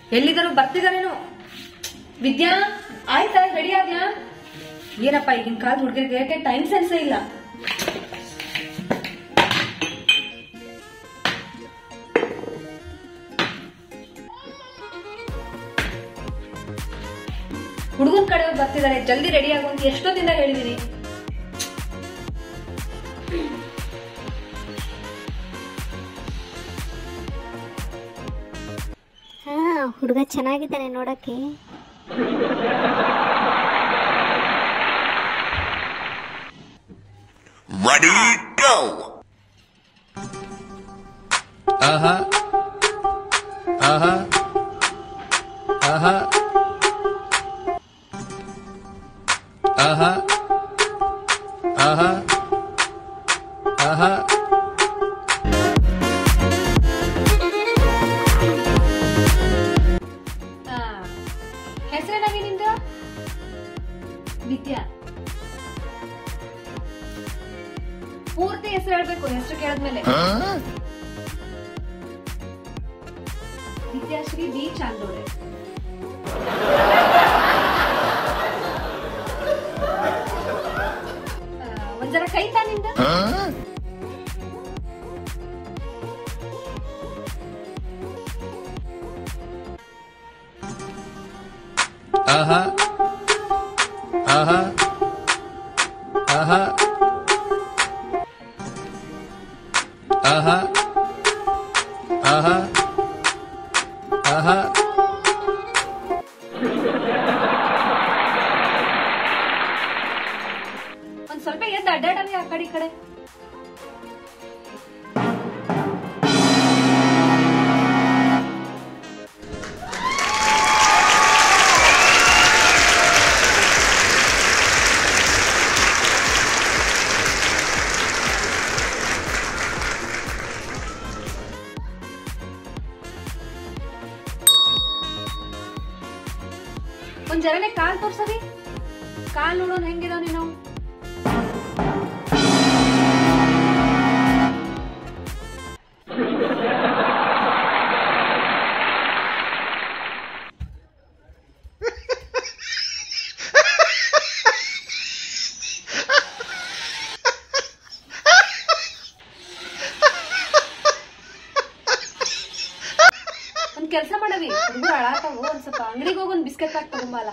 ಎಲ್ಲಿದ್ರು ಬರ್ತಿದಾರೇನು? ವಿದ್ಯಾ ಆಯ್ತಾ, ರೆಡಿ ಆದ್ಯಾ? ಏನಪ್ಪ ಈಗಿನ ಕಾಲದ ಹುಡುಗರಿಗೆ ಟೈಮ್ ಸೆನ್ಸೇ ಇಲ್ಲ. ಹುಡುಗನ್ ಕಡೆಯವ್ರು ಬರ್ತಿದ್ದಾರೆ, ಜಲ್ದಿ ರೆಡಿ ಆಗುವಂತ ಎಷ್ಟೊತ್ತಿಂದ ಹೇಳಿದೀನಿ. ಹುಡುಗ ಚೆನ್ನಾಗಿದ್ದಾನೆ ನೋಡಕ್ಕೆ. Ready, go! Uh-huh. Uh-huh. Uh-huh. Uh-huh. Uh-huh. Uh-huh. ಹೆಸರೇನಾಗಿ ನಿಂದ? ವಿದ್ಯಾ. ಪೂರ್ತಿ ಹೆಸರು ಹೇಳ್ಬೇಕು, ಹೆಸರು ಕೇಳಿದ್ಮೇಲೆ. ವಿದ್ಯಾಶ್ರೀ ಬಿ ಚಾಂದೋಡೆ. ಒಂದ್ಸಲ ಕೈ ತಾನಿಂದ. Uh-huh. Uh-huh. Uh-huh. Uh-huh. Uh-huh. Uh-huh. ಒಂದ್ ಸ್ವಲ್ಪ ಎದ್ದು ಅಡ್ಡಾಡಲಿ ಆ ಕಡೆ ಈ ಕಡೆ. ಒಂದ್ ಜರನೆ ಕಾಲ್ ತೋರ್ಸದಿ, ಕಾಲ್ ನೋಡೋನ್ ಹೆಂಗಿದಾವ ನೀನು. ಒಂದ್ ಕೆಲ್ಸ ಮಾಡವಿ, ಹುಡುಗರು ಅಳಾತಾವು, ಒಂದ್ ಸ್ವಲ್ಪ ಅಂಗಡಿಗೆ ಹೋಗಿ ಒಂದ್ ಬಿಸ್ಕೆಟ್ ಪ್ಯಾಕ್ ತಗೊಂಬಲ್ಲ.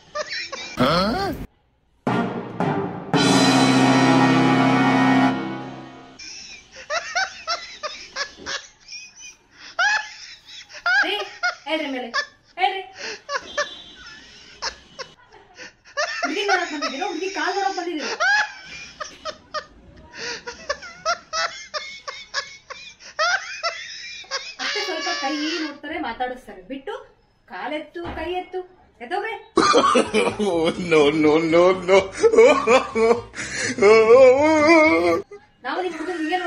ಹೇಳ್ರಿ ಮೇಲೆ ಹೇಳ್ರಿ. ಹುಡುಗಿ ನೋಡಕ್ ಬಂದಿದ್ದೀರೋ, ಹುಡುಗಿ ಕಾಲ್ ನೋಡಕ್ ಬಂದಿದ್ದೀರೋ? ಅಷ್ಟೇ ಸ್ವಲ್ಪ ಕೈ ನೋಡ್ತಾರೆ, ಮಾತಾಡಿಸ್ತಾರೆ, ಬಿಟ್ಟು ಕಾಲೆತ್ತು ಕೈ ಎತ್ತು ಎತ್ತೋಗ್ರೆ. No, no, no, no. ನಾವು ನಿಮ್ ಹುಡುಗರು